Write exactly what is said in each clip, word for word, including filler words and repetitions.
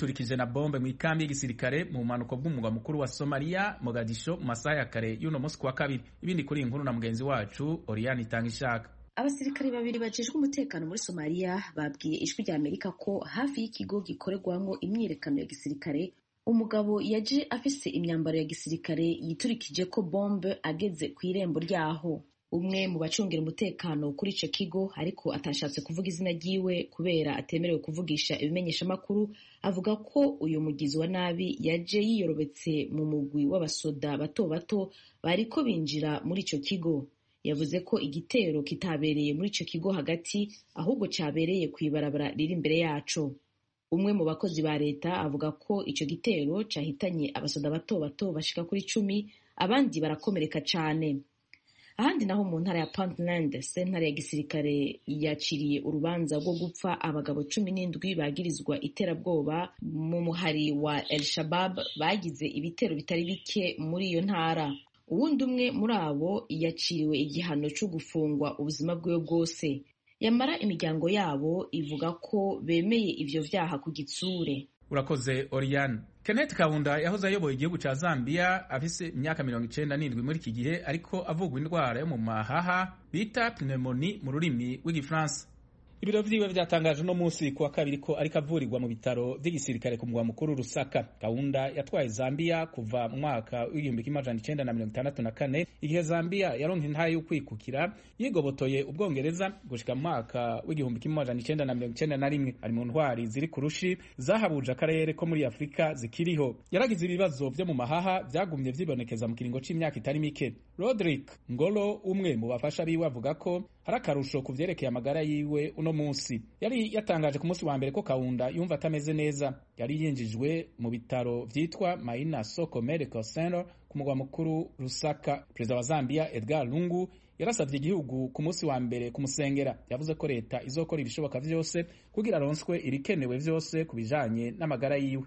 turikije na bombe mu ikambi y'igisirikare mu bumanuko bw'umugwa mukuru wa Somalia Mogadisho mu masaha ya kare y'uno munsi kuwa kabiri. Ibindi kuri iyi nkuru na mugenzi wacu Oriane Itangishaka. Abasirikare babiri bajejwe umutekano muri Somalia babwiye ijwi rya Amerika ko hafi y'ikigo gikorerwamo imyiyerekano ya gisirikare umugabo yaje afise imyambaro ya gisirikare yiturikije ko bombe ageze ku irembo ryaho. Umwe mu bacungira umutekano kuri ico kigo ariko atashatse kuvuga izina ryiwe kubera atemerewe kuvugisha ibimenyesha makuru, avuga ko uyu mugizi wa nabi yaje yiyorobetse mu mugwi w'abasoda bato bato bariko binjira muri ico kigo. Yavuze ko igitero kitabereye muri ico kigo hagati ahubwo cabereye kw'ibarabara riri imbere yaco. Umwe mu bakozi ba leta avuga ko ico gitero cahitanye abasoda bato bato bashika kuri cumi, abandi barakomereka cane. Ahandi naho mu ntara ya Puntland, sentare ya gisirikare yaciriye urubanza rwo gupfa abagabo cumi n'indwi bagirizwa iterabwoba mu muhari wa El Shabab bagize ibitero bitari bike muri iyo ntara. Uwundi umwe muri abo yaciriwe igihano cyo gufungwa ubuzima bwiwe bwose. Yamara imiryango yabo ivuga ko bemeye ivyo vyaha ku gitsure. Urakoze Oriane. Kenneth Kaunda yahoze ayoboye igihugu ca Zambia afise imyaka mirongo icenda n'indwi muri iki gihe ariko avugwa indwara yo mu mahaha bita pneumonie mu rurimi rw'igifaransa. Ibiro vyiwe vyatangaje no munsi kuwa kabiri ko ariko avurirwa mu bitaro vy'igisirikare ku mugwa mukuru Lusaka. Kaunda yatwaye Zambia kuva mu mwaka w'igihumbi kimwe amajana icenda na mirongo itandatu na kane igihe Zambia yaronka intara yo kwikukira yigobotoye Ubwongereza gushika mu mwaka w'igihumbi kimwe amajana icenda na mirongo icenda na rimwe. Ari mu ntwari ziri kurushi zahabuje akarere ko muri Afrika zikiriho. Yaragize ibibazo vyo mu mahaha vyagumye vyibonekeza mu kiringo c'imyaka itari mike. Rodrick Ngolo, umwe mu bafasha biwe, avuga ko hari akarusho ku vyerekeye amagara yiwe uno munsi. Yari yatangaje ku munsi wa mbere ko Kaunda yumva atameze neza. Yari yinjijwe mu bitaro vyitwa Maina Soko Medical Center ku mugwa mukuru Lusaka. Perezida wa Zambia Edgar Lungu yarasavye igihugu ku munsi wa mbere kumusengera. Yavuze ko leta izokora ibishoboka vyose kugira aronswe irikenewe vyose kubijanye n'amagara yiwe.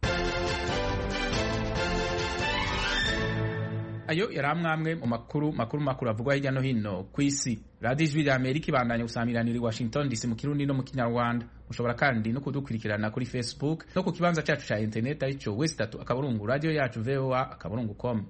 Ayo yari amwe mu makuru makuru makuru avugwa hirya no hino ku isi. Radio Ijwi rya Amerika ibandanya gusamiranira i Washington D C mu Kirundi no mu Kinyarwanda. Mushobora kandi no kudukurikirana kuri Facebook no ku kibanza cyacu ca internet arico west tatu akaburungu radio yacu V O A akaburungu com.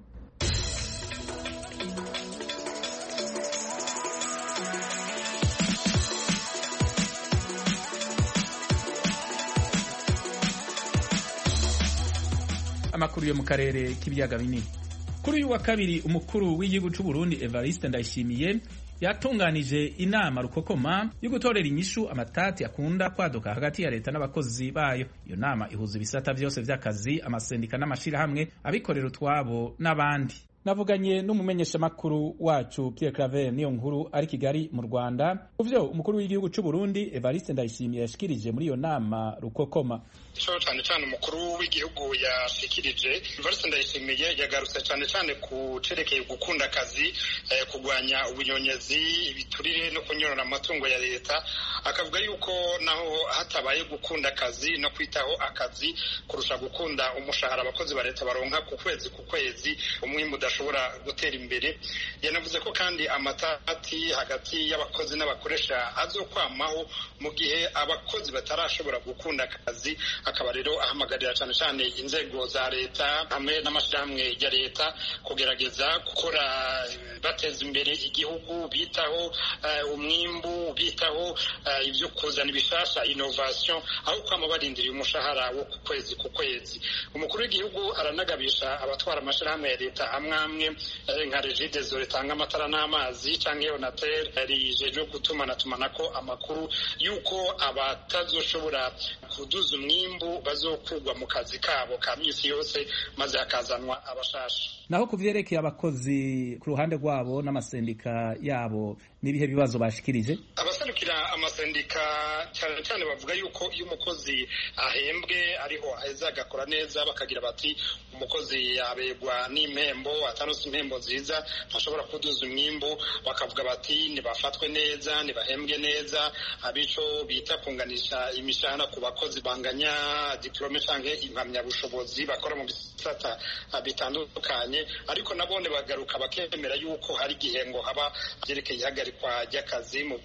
Amakuru yo mu karere k'ibiyaga binini. Kuri uyu wa kabiri umukuru w'igihugu c'u Burundi Evariste Ndayishimiye yatunganije inama rukokoma yo gutorera inyishu amatati akunda kwaduka hagati ya leta n'abakozi bayo. Iyo nama ihuza ibisata vyose vy'akazi, amasendika n'amashirahamwe, abikorera utwabo n'abandi. Navuganye n'umumenyesha makuru wacu Pierre Claver niyo nkuru ari Kigali mu Rwanda. Uvyo umukuru w'igihugu c'u Burundi Evariste Ndayishimiye yashikirije muri iyo nama rukokoma. Cyo cyane cyane umukuru w'igihugu yashikirije Evariste Ndayishimiye yagarutse cyane cyane ku cerekeye gukunda akazi, eh, kugwanya ubunyonyezi, ibiturire no kunyorora amatungo ya leta. Akavuga yuko naho hatabaye gukunda akazi no kwitaho akazi kurusha gukunda umushahara abakozi ba leta baronka ku kwezi ku kwezi umwimbu udashobora gutera imbere. Yanavuze ko kandi amatati hagati y'abakozi n'abakoresha azokwamaho mu gihe abakozi batarashobora gukunda akazi. Akaba rero ahamagarira cyane cyane inzego za leta hamwe n'amashirahamwe ya leta kugerageza gukora bateza imbere igihugu, bitaho uh, umwimbu, bitaho uh, ivyo kuzana ibishasha innovation, aho kwama barindiriye umushahara wo ku kwezi ku kwezi. Umukuru w'igihugu aranagabisha abatwara amashirahamwe ya leta amwe amwe nka Regideso ritanga amatara n'amazi canke Onatel rijeje gutumana tumanako amakuru yuko abatazoshobora kuduza umwimbu bazokugwa mu kazi kabo ka misi yose maze hakazanwa abashasha. Naho kuvyerekeye abakozi ku ruhande rwabo n'amasendika yabo n'ibihe bibazo bashikirije. Abaserukira amasendika cyane cyane bavuga yuko iyo umukozi ahembwe ariho aheza agakora neza, bakagira bati umukozi yabegwa n'impembo, atanose impembo nziza ntashobora kuduza umwimbu. Bakavuga bati nibafatwe neza, nibahembwe neza, abico bita kunganisha imishahara ku bakozi banganya diplome canke impamyabushobozi bakora mu bisata bitandukanye. Ariko nabone bagaruka bakemera yuko hari igihe ngo haba vyerekeye ihagarikwa ry'akazi mu gihe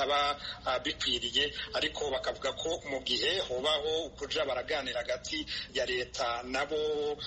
bitaba uh, bikwiriye, ariko bakavuga ko mu gihe hobaho kuja baraganira hagati ya leta nabo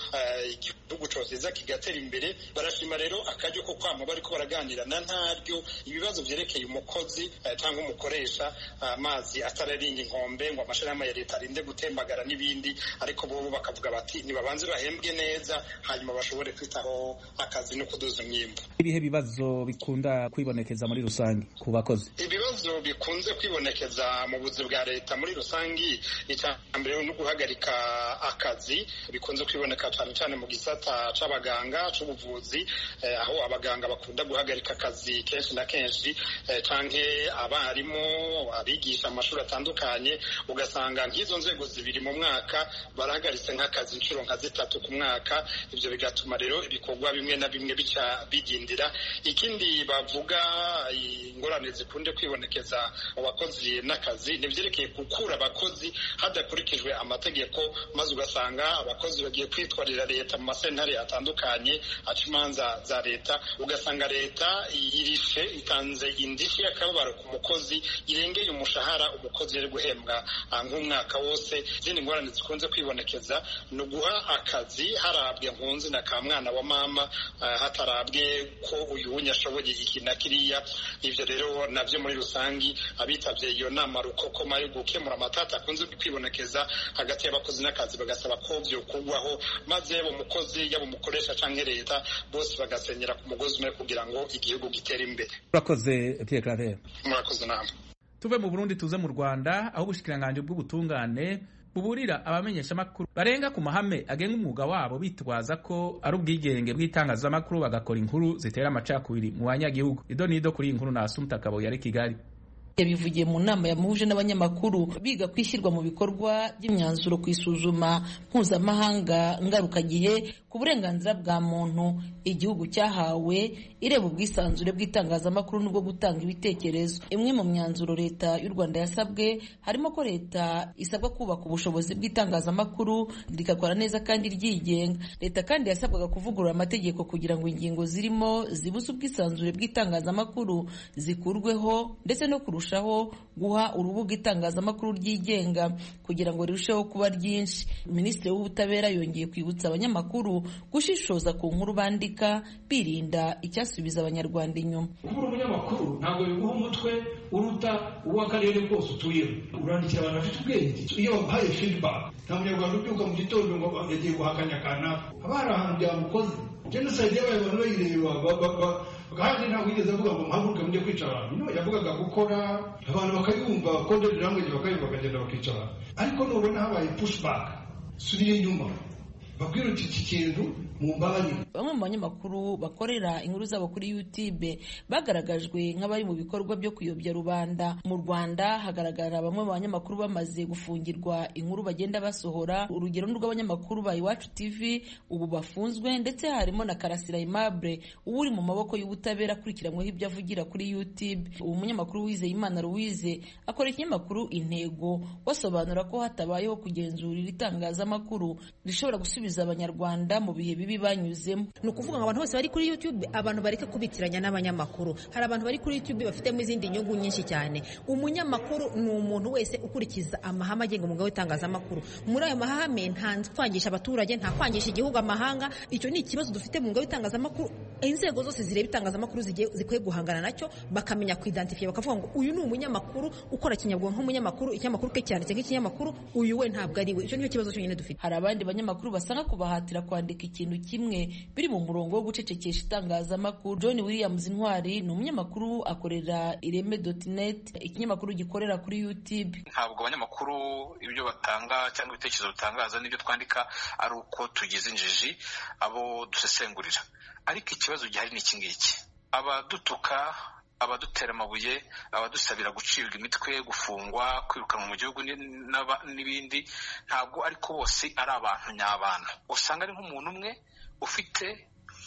igihugu uh, cose kigatera imbere. Barashima rero akaryo ko kwama bariko baraganira na ntaryo ibibazo vyerekeye umukozi uh, cyangwa umukoresha amazi uh, atararinda inkombe ngo amashirahamwe ya leta arinde gutembagara n'ibindi, ariko bo bakavuga bati nibabanze bahembwe neza hanyuma bashobore kwitaho akazi no kuduza imyimbo. Ibihe bibazo bikunda kwibonekeza muri rusangi ku bakozi? Ibibazo bikunze kwibonekeza mu buzi bwa leta muri rusangi, icambere no guhagarika akazi bikunze kwiboneka cyane cyane mu gisata c'abaganga c'ubuvuzi, eh, aho abaganga bakunda guhagarika akazi kenshi na kenshi, eh, canke abarimu abigisha amashuri atandukanye, ugasanga nk'izo nzego zibiri mu mwaka barahagaritse nk'akazi inshuro nka zitatu ku mwaka. Ivyo bigatuma rero ibikorwa bimwe na bimwe bica bigindira. Ikindi bavuga ingorane zikunde kwibonekeza mu bakozi n'akazi nivyerekeye gukura abakozi hadakurikijwe amategeko, maze ugasanga abakozi bagiye kwitwarira leta mu masentare atandukanye aca imanza za leta, ugasanga leta irishe itanze indishi y'akababaro ku mukozi irengeye umushahara umukozi yari guhembwa nk'umwaka wose. Izindi ngorane zikunze kwibonekeza ni uguha akazi harabwe nkunzi na ka mwana wa mama, uh, hatarabwe ko uyu wunya ashoboye iki na kiriya. Ivyo rero navyo muri rusangi abitavye iyo nama rukokoma yo gukemura amatata akunze kwibonekeza hagati y'abakozi n'akazi bagasaba ko vyo kugwaho, maze yabo umukozi yabo umukoresha canke leta bose bagasenyera ku mugozi umwe kugira ngo igihugu gitere imbere. Urakoze Pierre Claver. Murakoze namwe. Tuve mu Burundi tuze mu Rwanda, aho ubushikiranganje bw'ubutungane buburira abamenyesha makuru barenga ku mahame agenga umwuga wabo bitwaza ko ari ubwigenge bw'itangazamakuru bagakora inkuru zitera amacakubiri mu banyagihugu. Ido nido kuri inkuru na Asumta Kabo yari Kigali. Yabivugiye mu nama yamuje n'abanyamakuru biga kwishyirwa mu bikorwa by'imyanzuro ku isuzuma mpuzamahanga ngarukagihe ku burenganzira bwa muntu igihugu cyahawe ireba ubwisanzure bw'itangazamakuru n'ubwo gutanga ibitekerezo. Imwe mu myanzuro leta y'u Rwanda yasabwe harimo ko leta isabwa kubaka ubushobozi bw'itangazamakuru rigakora neza kandi ryigenga. Leta kandi yasabwaga kuvugurura amategeko kugira ngo ingingo zirimo zibuza ubwisanzure bw'itangazamakuru zikurweho, ndetse no kurusha guha urubuga itangazamakuru ryigenga kugira ngo rirusheho kuba ryinshi. Minisitiri w'ubutabera yongeye kwibutsa abanyamakuru gushishoza ku nkuru bandika birinda icyasubiza abanyarwanda inyuma. Kuba umunyamakuru ntabwo biguha umutwe uruta uw'akarere kose utuyemo. Urandikira abantu bafite ubwenge. Iyo babahaye feedback, nta munyarwanda ubyuka mu gitondo ngo yagiye guhakanya kanaka. Haba hari ahantu byamukoze. Genocide yabaye abantu bayireba kandi ntabwo yigeze avuga ngo mpaguruke mujye kwicara abantu. No, yavugaga gukora abantu bakayumva code language bakayumva bakagenda bakicara. Ariko nubona habaye pushback, subira inyuma babwira uti iki kintu mu mbabari. Bamwe mu banyamakuru bakorera inkuru zabo kuri YouTube bagaragajwe nk'abari mu bikorwa byo kuyobya rubanda. Mu Rwanda hagaragara bamwe mu banyamakuru bamaze gufungirwa inkuru bagenda basohora. Urugero rw'abanyamakuru ba Iwacu T V ubu bafunzwe, ndetse harimo na Karasira Aimable uri mu maboko y'ubutabera akurikiranyweho ibyo avugira kuri YouTube. Uwo munyamakuru Uwizeyimana Louise akora ikinyamakuru Intego wasobanura ko hatabayeho kugenzura itangazamakuru rishobora gusubiza abanyarwanda mu bihe bibi banyuzemo. Ni ukuvuga ngo abantu bose bari kuri YouTube abantu bareke kubitiranya n'abanyamakuru. Hari abantu bari kuri YouTube bafitemo izindi nyungu nyinshi cyane. Umunyamakuru ni umuntu wese ukurikiza amahame agenga umwuga w'itangazamakuru. Muri ayo mahame nta kwangisha abaturage, nta kwangisha igihugu amahanga. Icyo ni ikibazo dufite mu mwuga w'itangazamakuru. Inzego zose zireba itangazamakuru zikwiye guhangana nacyo, bakamenya kwidentify, bakavuga ngo uyu ni umunyamakuru ukora kinyabwonko nk'umunyamakuru, ikinyamakuru ke cyanditse nk'ikinyamakuru, uyu we ntabwo ari we. Icyo nicyo kibazo cyonyine dufite. Hari abandi banyamakuru basanga kubahatira kwandika ikintu kimwe biri mu murongo wo gucecekesha itangazamakuru. John Williams Intwari ni umunyamakuru akorera ireme dot net, ikinyamakuru gikorera kuri YouTube. Ntabwo abanyamakuru ibyo batanga cyangwa ibitekerezo bitangaza n'ibyo twandika ari uko tugize injiji abo dusesengurira, ariko ikibazo gihari ni iki ngiki: abadutuka, abadutera amabuye, abadusabira gucibwa imitwe, gufungwa, kwirukanwa mu gihugu n'ibindi, ntabwo ariko bose ari abantu nyabantu. Usanga ari nk'umuntu umwe ufite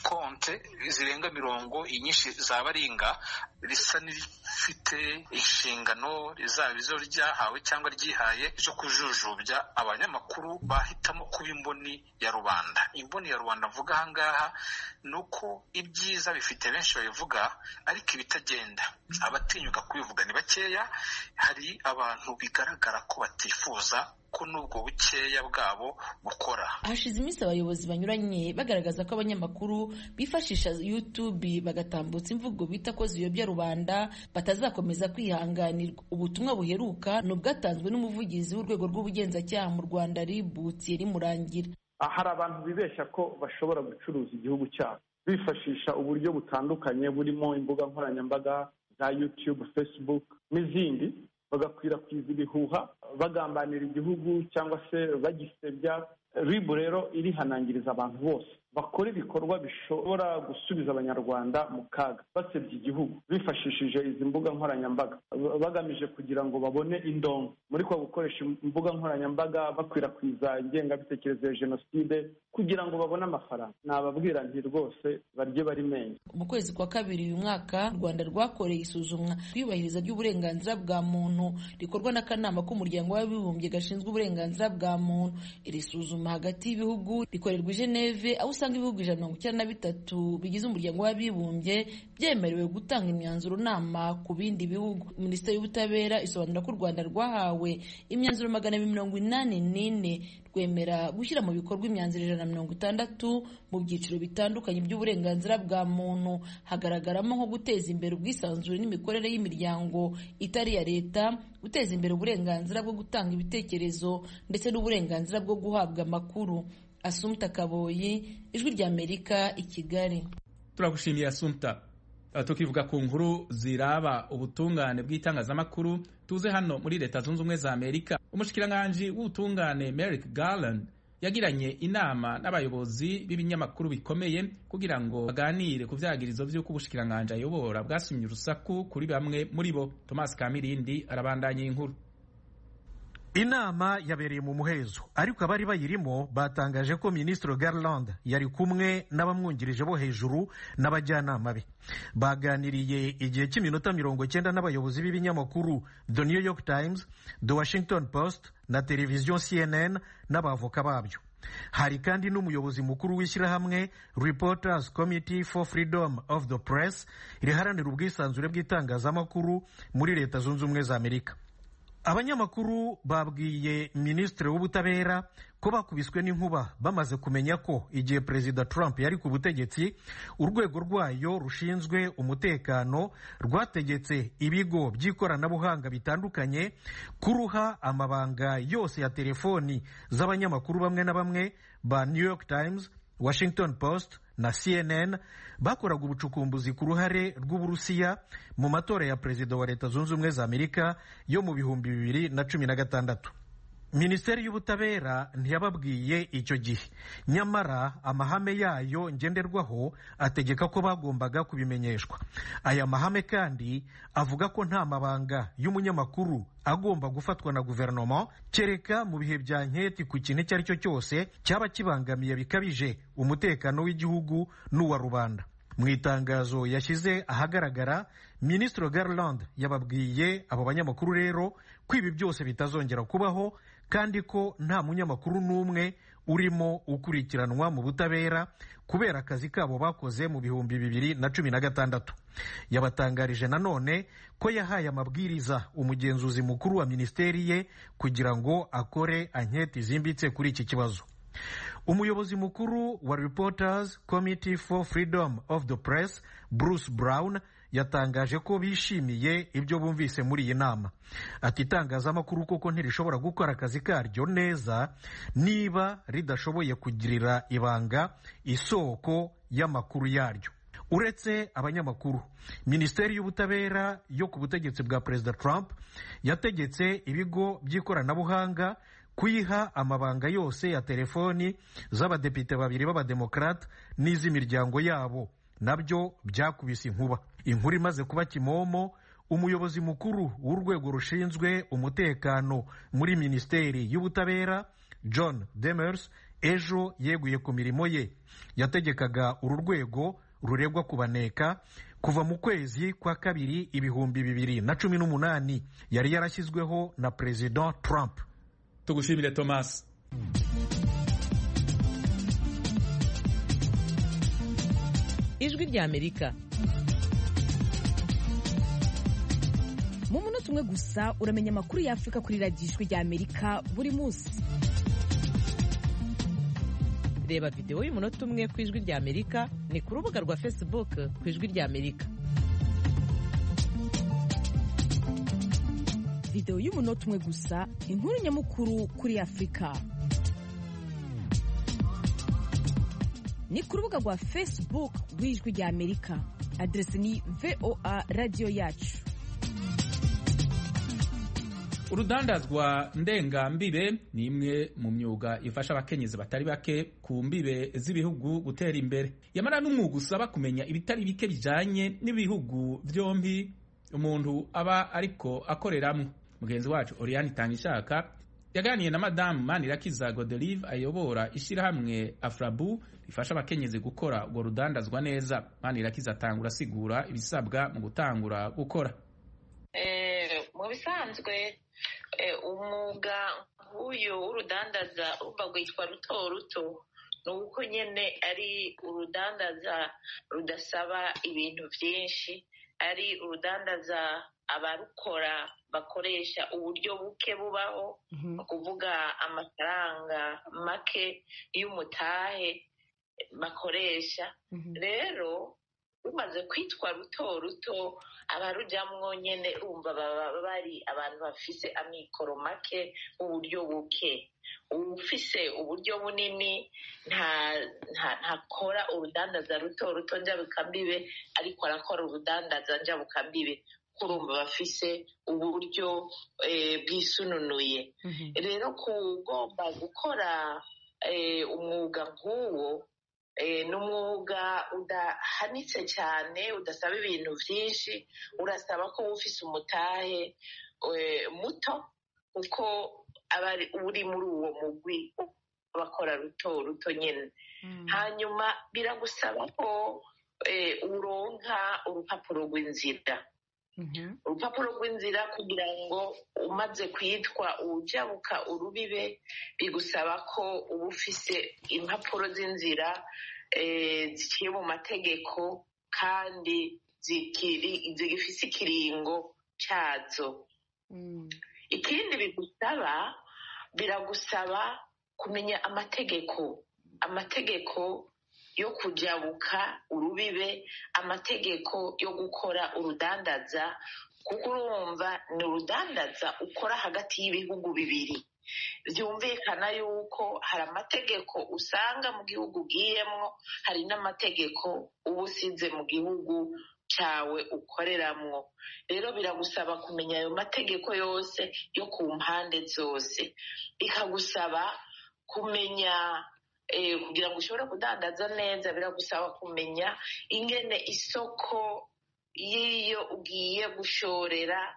konte zirenga mirongo inyinshi za baringa risa n'irifite inshingano zaba izo ryahawe cyangwa ryihaye zo kujujubya abanyamakuru bahitamo kuba imboni ya rubanda. Imboni ya rubanda mvuga aha ngaha ni uko ibyiza bifite benshi babivuga, ariko ibitagenda abatinyuka kubivuga ni bakeya. Hari abantu bigaragara ko batifuza ko nubwo bukeya bwabo bukora. Hashize iminsi abayobozi banyuranye bagaragaza ko abanyamakuru bifashisha YouTube bagatambutsa imvugo bita ko ziyobya rubanda batazakomeza kwihanganirwa. Ubutumwa buheruka ni ubwatanzwe n'umuvugizi w'urwego rw'ubugenzacyaha mu Rwanda R I B Thierry Murangira. Hari abantu bibeshya ko bashobora gucuruza igihugu cyabo bifashisha uburyo butandukanye burimo imbuga nkoranyambaga za YouTube, Facebook n'izindi, bagakwirakwiza ibihuha bagambanira igihugu cyangwa se bagisebya. R I B rero irihanangiriza abantu bose bakora ibikorwa bishobora gusubiza abanyarwanda mu kaga basebya igihugu bifashishije izi mbuga nkoranyambaga bagamije kugira ngo babone indongo muri kwa gukoresha imbuga nkoranyambaga bakwirakwiza ingengabitekerezo ya jenoside kugira ngo babone amafaranga. Nababwira nti rwose barye bari menye. Mu kwezi kwa kabiri uyu mwaka u Rwanda rwakoreye isuzumwa ryubahiriza ry'uburenganzira bwa muntu rikorwa n'akanama k'umuryango w'abibumbye gashinzwe uburenganzira bwa muntu. Iri suzuma hagati y'ibihugu rikorerwa i Geneve, aho usanga ibihugu ijana na mirongo icyenda na bitatu bigize umuryango w'abibumbye byemerewe gutanga imyanzuro nama ku bindi bihugu. Minisiteri y'Ubutabera isobanura ko u Rwanda rwahawe imyanzuro magana abiri mirongo inani n'ine rwemera gushyira mu bikorwa imyanzuro ijana na mirongo itandatu mu byiciro bitandukanye by'uburenganzira bwa muntu. Hagaragaramo nko guteza imbere ubwisanzure n'imikorere y'imiryango itari iya leta, guteza imbere uburenganzira bwo gutanga ibitekerezo ndetse n'uburenganzira bwo guhabwa amakuru. Assumpta Kaboyi, Ijwi ry'Amerika, i Kigali. Turagushimiye Assumpta. Tukivuga ku nkuru ziraba ubutungane bw'itangazamakuru, tuze hano muri Leta Zunze Ubumwe za Amerika. Umushikiranganji w'ubutungane Merrick Garland yagiranye inama n'abayobozi b'ibinyamakuru bikomeye kugira ngo baganire ku vyagirizo vy'uko ubushikiranganji ayobora bwasumye urusaku kuri bamwe muri bo. Thomas Kamirindi arabandanya inkuru. Inama yabereye mu muhezo, ariko abari bayirimo batangaje ko Minisitiri Garland yari kumwe n'abamwungirije bo hejuru n'abajyanama be. Baganiriye igihe cy'iminota mirongo cyenda n'abayobozi b'ibinyamakuru The New York Times, The Washington Post na televiziyo C N N n'abavoka babyo. Hari kandi n'umuyobozi mukuru w'ishyirahamwe Reporters Committee for Freedom of the Press riharanira ubwisanzure bw'itangazamakuru muri Leta Zunze Ubumwe za Amerika. Abanyamakuru babwiye Minisitiri w'Ubutabera ko bakubiswe n'inkuba bamaze kumenya ko igihe Perezida Trump yari ku butegetsi urwego rwayo rushinzwe umutekano rwategetse ibigo by'ikoranabuhanga bitandukanye kuruha amabanga yose ya telefoni z'abanyamakuru bamwe na bamwe ba New York Times, Washington Post na C N N bakoraga ubucukumbuzi ku ruhare rw'Uburusiya mu matora ya Perezida wa Leta Zunze Ubumwe za Amerika yo mu bihumbi bibiri na cumi na gatandatu. Minisiteri y'Ubutabera ntiyababwiye icyo gihe, nyamara amahame yayo ngenderwaho ategeka ko bagombaga kubimenyeshwa. Aya mahame kandi avuga ko nta mabanga y'umunyamakuru agomba gufatwa na guverinoma kereka mu bihe bya nketi ku kintu icyo ari cyo cyose cyaba kibangamiye bikabije umutekano w'igihugu n'uwa rubanda. Mu itangazo yashyize ahagaragara, Minisitiri Garland yababwiye abo banyamakuru rero ko ibi byose bitazongera kubaho kandi ko nta munyamakuru n'umwe urimo ukurikiranwa mu butabera kubera akazi kabo bakoze mu bihumbi bibiri na cumi na gatandatu. Yabatangarije nanone ko yahaye amabwiriza umugenzuzi mukuru wa minisiteri ye kugira ngo akore anketi zimbitse kuri iki kibazo. Umuyobozi mukuru wa Reporters Committee for Freedom of the Press, Bruce Brown, yatangaje ko bishimiye ibyo bumvise muri iyi nama. Ati itangazamakuru koko ntirishobora gukora akazi karyo neza niba ridashoboye kugirira ibanga isoko y'amakuru yaryo. Uretse abanyamakuru, Minisiteri y'Ubutabera yo ku butegetsi bwa Perezida Trump yategetse ibigo by'ikoranabuhanga kuyiha amabanga yose ya telefoni z'abadepite babiri b'abademokrate n'iz'imiryango yabo, nabyo byakubise inkuba. Inkuru imaze kuba kimomo, umuyobozi mukuru w'urwego rushinzwe umutekano muri Minisiteri y'Ubutabera John Demers ejo yeguye ku mirimo ye. Yategekaga uru rwego ruregwa kubaneka kuva mu kwezi kwa kabiri ibihumbi bibiri na cumi n'umunani. Yari yarashyizweho na President Trump. Tugushimire Thomas. Ijwi rya Amerika. Mu munota umwe gusa uramenya amakuru ya Afrika kuri radiyo Ijwi rya Amerika buri munsi. Reba video y'umunota umwe ku Ijwi rya Amerika ni ku rubuga rwa Facebook ku Ijwi rya Amerika. Video y'umunota umwe gusa, inkuru nyamukuru kuri Afrika. Ni ku rubuga rwa Facebook rw'Ijwi rya Amerika. Adresi ni V O A Radio Yacu. Urudandazwa ndengambibe ni imwe mu myuga ifasha abakenyezi batari bake ku mbibe z'ibihugu gutera imbere. Yamara n'umwuga usaba kumenya ibitari bike bijanye n'ibihugu vyombi umuntu aba ariko akoreramwo. Mugenzi wacu Oriane Tangishaka yaganiye na Madame Manirakiza Godelive ayobora ishirahamwe Afrabu rifasha abakenyezi gukora urwo rudandazwa neza. Manirakiza atangura asigura ibisabwa mu gutangura gukora. Eh, mu bisanzwe umwuga nk'uyu w'urudandaza urumva rwitwa ruto ruto, ni uko nyene ari urudandaza rudasaba ibintu vyinshi, ari urudandaza abarukora bakoresha uburyo buke bubaho, mm-hmm. kuvuga amafaranga make y'umutahe bakoresha. Mm-hmm. Rero umaze kwitwa ruto ruto abarujamwo nyene urumva baba bari abantu bafise amikoro make uburyo buke. Ufise uburyo bunini nta ntakora urudandaza ruto ruto njabukambibe, ariko arakora urudandaza njabukambibe kurumva bafise uburyo eh, bwisununuye. Mm-hmm. Rero kugomba gukora eh, umwuga nk'uwo E, n'umwuga udahanitse cyane, udasaba ibintu byinshi, urasaba ko ufise umutahe e, muto uko abari uri muri uwo mugwi bakora ruto ruto nyene. Mm. Hanyuma biragusaba ko e, uronka urupapuro rw'inzira. Mm-hmm. Urupapuro rw'inzira kugira ngo umaze kwitwa ujabuka urubibe bigusaba ko uba ufise impapuro z'inzira eh, ziciye mu mategeko kandi zikiri zigifise ikiringo cazo. Mm. Ikindi bigusaba biragusaba kumenya amategeko amategeko yo kujabuka urubibe, amategeko yo gukora urudandaza, kuko urumva ni urudandaza ukora hagati y'ibihugu bibiri. Byumvikana yuko hari amategeko usanga mu gihugu ugiyemwo, hari n'amategeko uba usize mu gihugu cawe ukoreramwo. Rero biragusaba kumenya ayo mategeko yose yo ku mpande zose. Bikagusaba kumenya Eh, kugira ngo ushobore kudandaza neza biragusaba kumenya ingene isoko y'iyo ugiye gushorera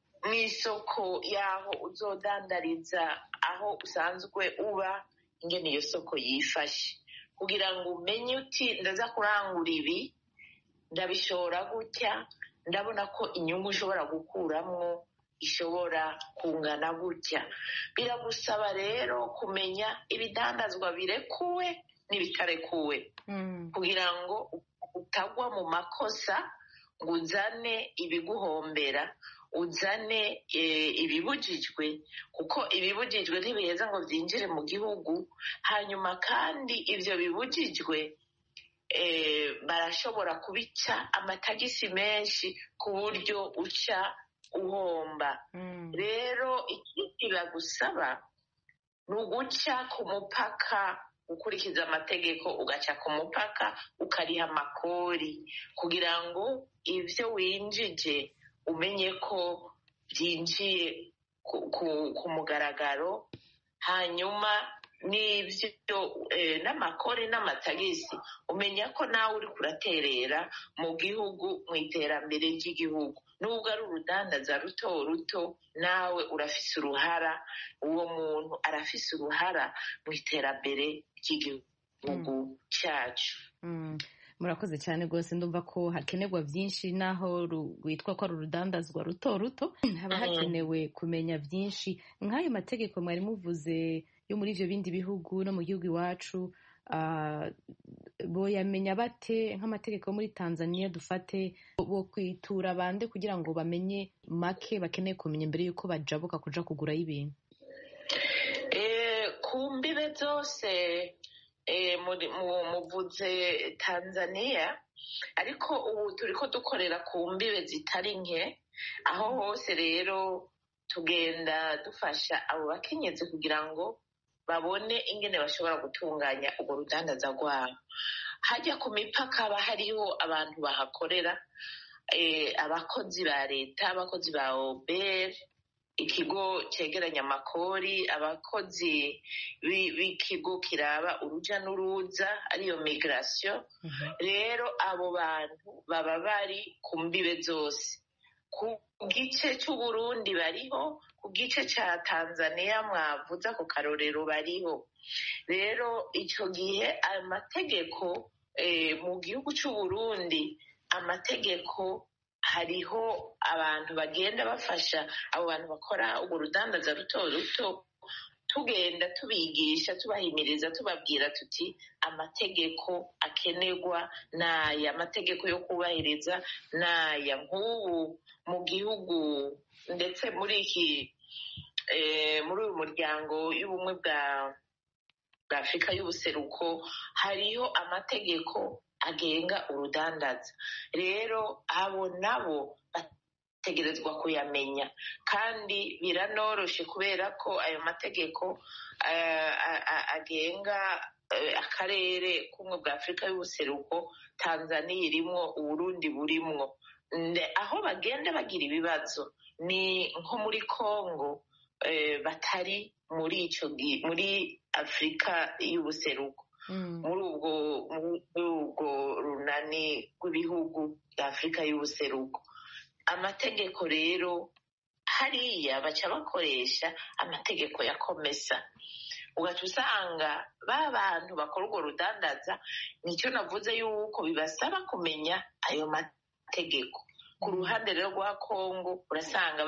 n'isoko y'aho uzodandariza aho usanzwe uba, ingene iyo soko yifashe, kugira ngo umenye uti ndaza kurangura ibi, ndabishora gutya, ndabona ko inyungu ushobora gukuramwo ishobora kungana gutya. Biragusaba rero kumenya ibidandazwa birekuwe n'ibitarekuwe. Mm. kugira ngo utagwa mu makosa ngo uzane ibiguhombera, uzane e, ibibujijwe, kuko ibibujijwe ntibiheza ngo byinjire mu gihugu. Hanyuma kandi ivyo bibujijwe e, barashobora kubica amatagisi menshi ku buryo uca uhomba. Mm. Rero ikindi bagusaba ni uguca ku mupaka, gukurikiza amategeko, ugaca ku mupaka ukariha amakori, kugira ngo ivyo winjije umenye ko byinjiye ku, ku, ku mugaragaro. Hanyuma n'ivyo eh, n'amakori n'amatagisi umenya ko nawe uri kuraterera mu gihugu, mu iterambere ry'igihugu. nubwo ari urudandaza ruto ruto nawe urafise uruhara, uwo muntu arafise uruhara mu iterambere ry'igihugu cyacu. Murakoze cyane rwose, ndumva ko hakenerwa byinshi naho rwitwa ko ari urudandazwa ruto ruto, haba hakenewe kumenya byinshi nk'ayo mategeko mwari muvuze yo muri ibyo bindi bihugu no mu gihugu iwacu. Boyamenya bate nk'amategeko muri Tanzania dufate, bo kwitura bande kugira ngo bamenye make bakeneye kumenya mbere yuko bajabuka kuja kugurayo ibintu? Ku mbibe zose muvuze Tanzania, ariko ubu turiko dukorera ku mbibe zitari nke. Aho hose rero tugenda dufasha abo bakenyezi kugira ngo babone ingene bashobora gutunganya urwo rudandaza rwabo. Hajya ku mipaka haba hariho abantu bahakorera, abakozi ba leta, abakozi ba oberi, ikigo cegeranya amakori, abakozi b'ikigo kiraba uruja n'uruza ariyo migration. Rero abo bantu baba bari ku mbibe zose. Ku gice c'Uburundi bariho, ku gice ca Tanzania mwavuza ku karorero bariho. Rero ico gihe amategeko mu gihugu c'Uburundi, amategeko hariho abantu bagenda bafasha abo bantu bakora urwo rudandaza ruto ruto, tugenda tubigisha, tubahimiriza, tubabwira tuti amategeko akenerwa n'aya, amategeko yo kubahiriza n'aya. Nk'ubu mu gihugu ndetse muri iki muri uyu muryango y'ubumwe bwa Afurika y'ubuseruko hariho amategeko agenga urudandaza. Rero abo nabo bategerezwa kuyamenya, kandi biranoroshe kubera ko ayo mategeko agenga akarere k'ubumwe bwa Afurika y'ubuseruko, Tanzania irimwo, Uburundi burimwo. Aho bagenda bagira ibibazo ni nko muri Congo, batari muri ico muri Afurika y'ubuseruko, muri ubwo ubwo runani rw'ibihugu bya Afurika y'ubuseruko. Amategeko rero hariya baca bakoresha amategeko ya komesa, ugaca usanga ba bantu bakora urwo rudandaza, nicyo navuze yuko bibasaba kumenya ayo mategeko. Ku ruhande rero rwa Kongo urasanga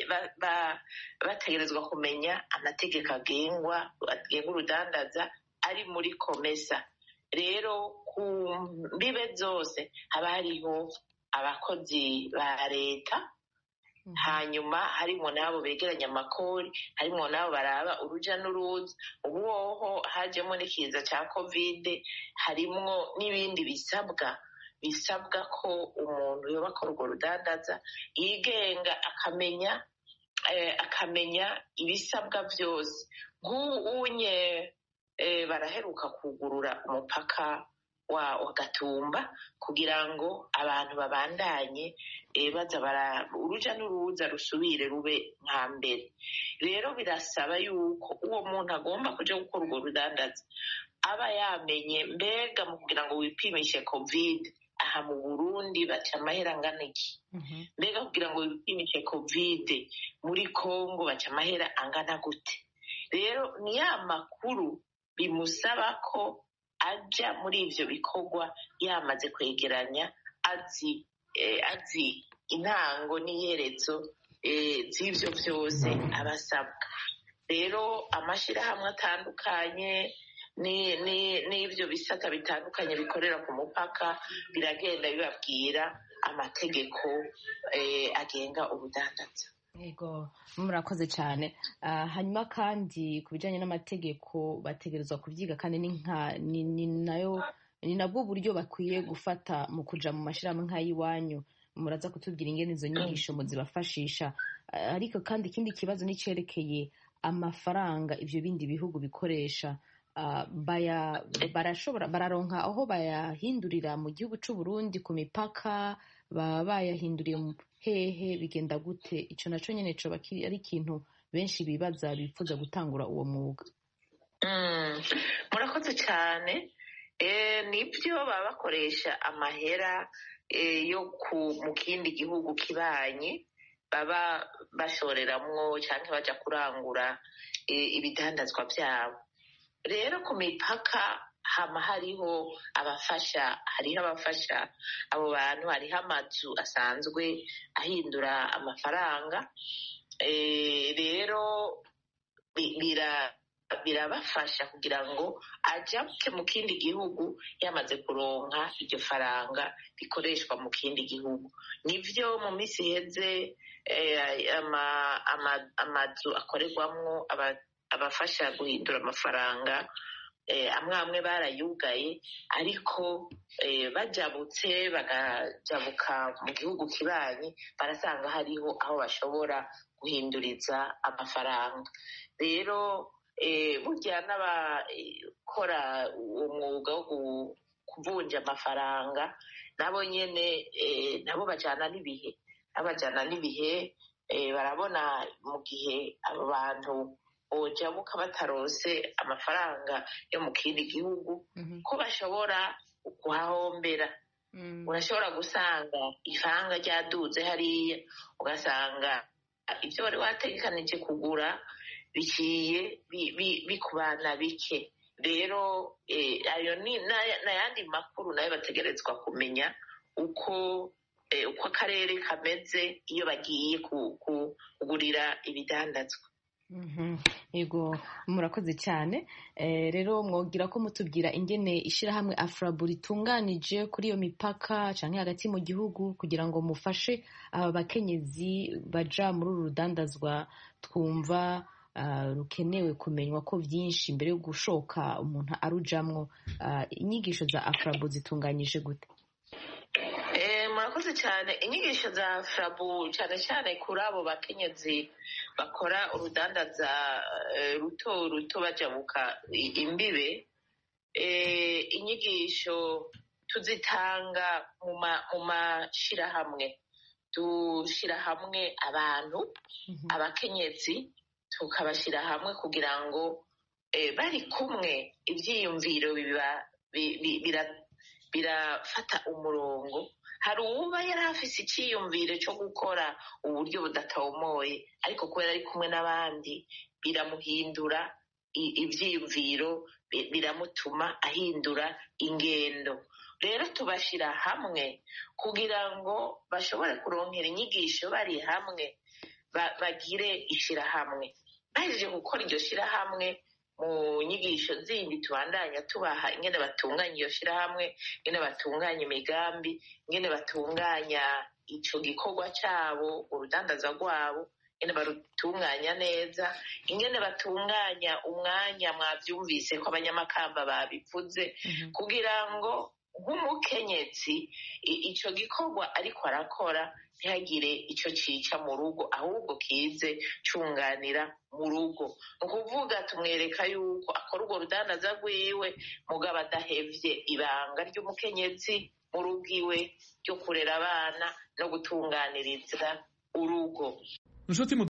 bategerezwa kumenya amategeko agengwa agenga urudandaza ari muri komesa. Rero ku mbibe zose haba hariho abakozi ba leta, hanyuma harimo n'abo begeranya amakori, harimo n'abo baraba uruja n'uruza. Ubu hoho hajemo n'ikiza cya kovide, harimwo n'ibindi bisabwa bisabwa ko umuntu yoba akora urwo rudandaza yigenga, akamenya akamenya ibisabwa byose. Nk'ubu unye baraheruka kugurura umupaka wa Gatumba kugira ngo abantu babandanye baza bara uruja n'uruza rusubire rube nka mbere. Rero birasaba yuko uwo muntu agomba kuja gukora urwo rudandaza aba yamenye, mbega mu kugira ngo wipimishe covid aha mu Burundi baca amahera angana iki, mbega kugira ngo wipimishe covid muri Kongo baca amahera angana gute. Rero ni ya makuru bimusaba ko ajya muri ivyo bikorwa yamaze kwegeranya, azi azi intango n'iherezo z'ivyo vyose abasabwa. Rero amashirahamwe atandukanye n'ivyo bisata bitandukanye bikorera ku mupaka biragenda bibabwira amategeko agenga ubudandaza. Yego, murakoze cyane. Hanyuma kandi ku bijyanye n'amategeko bategerezwa kubyiga, kandi ni nayo ni nabwo buryo bakwiye gufata mu kuja mu mashyirahamwe nk'ay'iwanyu. Muraza kutubwira ingene izo nyigisho muzibafashisha. Ariko kandi ikindi kibazo nicerekeye amafaranga ivyo bindi bihugu bikoresha. Baya barashobora bararonka aho bayahindurira mu gihugu c'u Burundi ku mipaka, baba bayahinduriye hehe, bigenda gute? Ico naco nyene co bakiri ari ikintu benshi bibaza bifuza gutangura uwo mwuga. Murakoze cyane. Nibyo baba bakoresha amahera yo mu kindi gihugu kibanye baba bashoreramwo cyangwa bajya kurangura ibidandazwa byabo. Rero ku mipaka hama hariho abafasha hariho abafasha abo bantu, hariho amazu asanzwe ahindura amafaranga. Rero bira birabafasha kugira ngo ajabuke mu kindi gihugu yamaze kuronka iryo faranga rikoreshwa mu kindi gihugu. Nivyo mu minsi iheze amazu akorerwamwo abafasha guhindura amafaranga amwe amwe barayugaye, ariko bajabutse bagajabuka mu gihugu kibanyi barasanga hariho aho bashobora guhinduriza amafaranga. Rero burya n'abakora uwo mwuga wo kuvunja amafaranga nabo nyene nabo bajana n'ibihe abajana n'ibihe barabona mu gihe abo bantu bojabuka batarose amafaranga yo mu kindi gihugu ko bashobora kuhahombera. Urashobora gusanga ifaranga ryaduze hariya, ugasanga ibyo wari wategekanije kugura biciye bikubana bike. Rero ayo ni n'ayandi makuru nayo bategerezwa kumenya uko uko akarere kameze iyo bagiye kugurira ibidandazwa. Yego, murakoze cyane. Rero mwogira ko mutubwira ingene ishirahamwe Afrabu ritunganije kuri iyo mipaka canke hagati mu gihugu kugira ngo mufashe aba bakenyezi baja muri uru rudandazwa twumva rukenewe kumenywa ko byinshi mbere yo gushoka umuntu arujamwo. Inyigisho za Afrabu zitunganyije gute? Murakoze cyane. Inyigisho za Afrabu cyane cyane kuri abo bakenyezi bakora urudandaza ruto ruto bajabuka imbibe, inyigisho tuzitanga mu mashirahamwe. Dushira hamwe abantu abakenyezi tukabashira hamwe kugira ngo bari kumwe ivyiyumviro birafata umurongo. Hari uwuba yari afise iciyumviro cyo gukora uburyo budatomoye, ariko kubera ari kumwe n'abandi biramuhindura ivyiyumviro, biramutuma ahindura ingendo. Rero tubashira hamwe kugira ngo bashobore kuronkera inyigisho bari hamwe, bagire ishirahamwe. Bahejeje gukora iryo shirahamwe, mu nyigisho zindi tubandanya tubaha ingene batunganya iyo shirahamwe, ingene batunganya imigambi, ingene batunganya ico gikorwa cabo, urudandaza rwabo, ingene barutunganya neza, ingene batunganya umwanya. Mwavyumvise ko abanyamakamba babivuze, kugira ngo nk'umukenyezi ico gikorwa ariko arakora ntihagire ico cica mu rugo, ahubwo kize cunganira mu rugo. Ni ukuvuga tumwereka yuko akora urwo rudandaza rwiwe mugabo adahevye ibanga ry'umukenyezi mu rugo iwe ryo kurera abana no gutunganiriza urugo.